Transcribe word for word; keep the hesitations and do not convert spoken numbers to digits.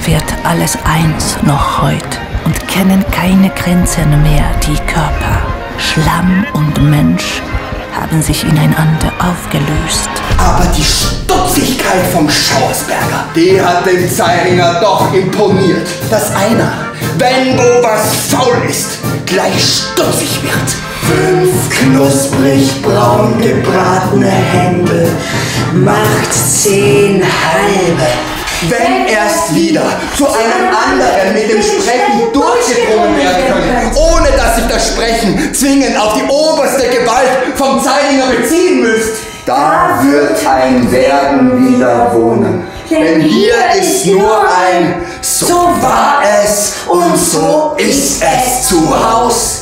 wird alles eins noch heut und kennen keine Grenzen mehr die Körper. Schlamm und Mensch haben sich ineinander aufgelöst. Aber die Stutzigkeit vom Schauersberger, die hat dem Zeiringer doch imponiert. Dass einer, wenn wo was faul ist, gleich stutzig wird. Fünf knusprig braun gebratene Hände macht zehn halbe. Wenn erst wieder zu einem anderen mit dem Sprechen durchgedrungen werden könnte, ohne dass sich das Sprechen zwingend auf die oberste Gewalt vom Zeiringer beziehen müsst, da wird ein Werden wieder wohnen. Denn hier ist nur ein So war es und so ist es zu Haus.